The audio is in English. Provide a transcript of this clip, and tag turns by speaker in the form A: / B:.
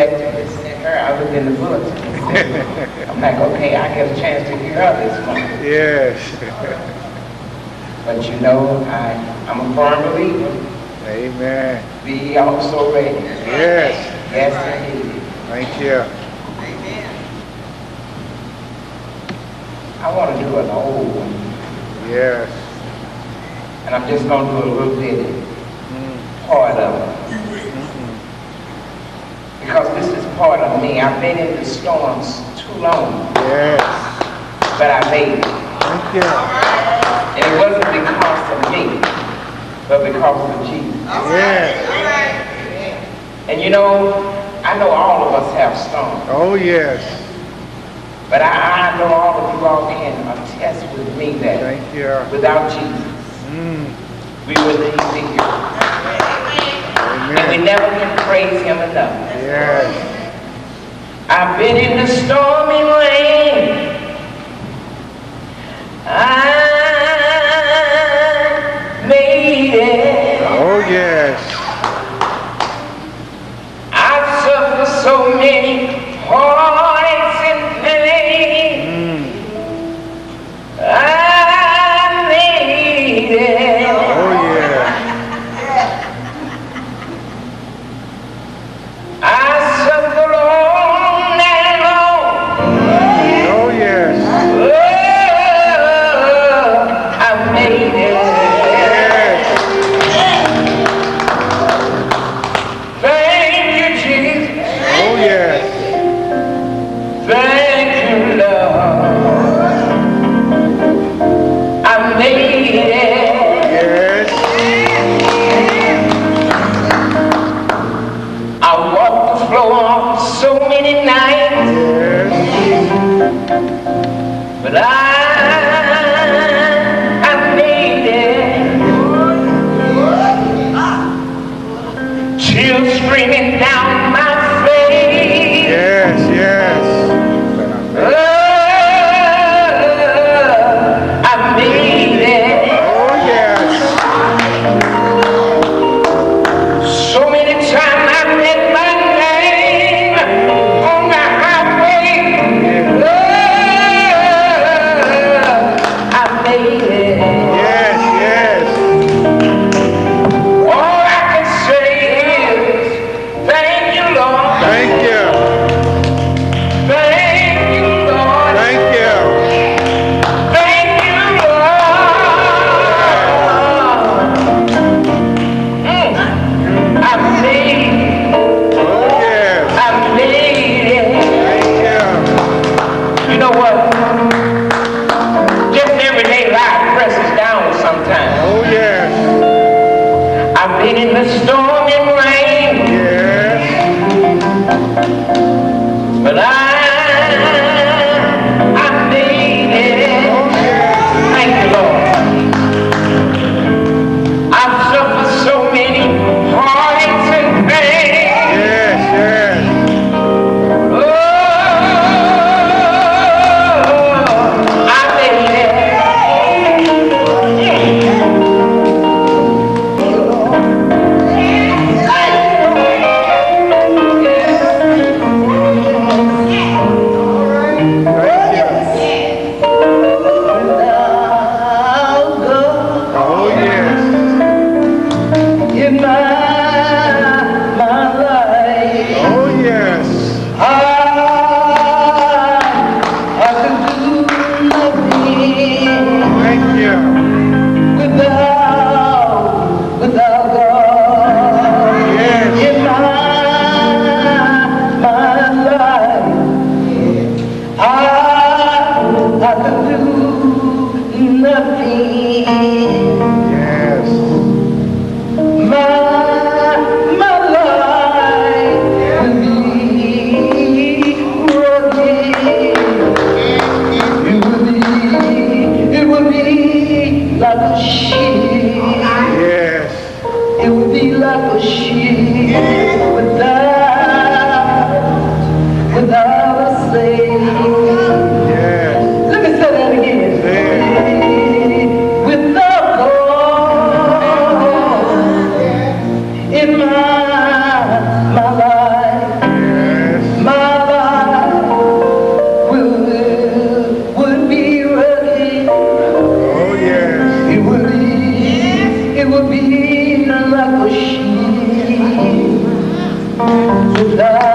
A: her, I looked in the bulletin. I'm like, okay, I get a chance to hear her this morning.
B: Yes.
A: But you know, I'm a firm believer.
B: Amen.
A: Be ye also ready.
B: Yes.
A: Yes, indeed.
B: Thank you.
A: I want to do an old one.
B: Yes.
A: And I'm just going to do a little bit part of it. Because this is part of me. I've been in the storms too long.
B: Yes.
A: But I made it.
B: Thank you.
A: And it wasn't because of me, but because of Jesus.
B: Yes.
A: And you know, I know all of us have storms.
B: Oh, yes.
A: But I know all of you all can attest with me that
B: Thank you.
A: without Jesus, we wouldn't even be here.
B: Amen.
A: And we never can praise him enough.
B: Yes.
A: I've been in the stormy rain. I made it.
B: Oh, yes.
A: I've suffered so many heartaches and pain. I made it.
B: Oh, yeah.
A: I suffered all night long.
B: Oh, yes.
A: Oh, I made it. Thank you, Jesus.
B: Oh, yes.
A: Thank you, Lord. I made it.
B: Yes.
A: I walked the floor so many nights,
B: Yes.
A: but I made it. Tears streaming down my face.
B: Yes, yes.
A: Oh, I made it.
B: Oh, yes.
A: So many times I met my name on the highway. Oh, I made it.
B: Yes, yes.
A: All I can say is, thank you, Lord.
B: Thank you.
A: Thank you, Lord.
B: Thank you.
A: Thank you, Lord. I made it.
B: Oh, yes.
A: I made it.
B: Thank you.
A: You know what? Just everyday life presses down sometimes.
B: Oh, yes.
A: I've been in the storm and rain.
B: Yes.
A: love.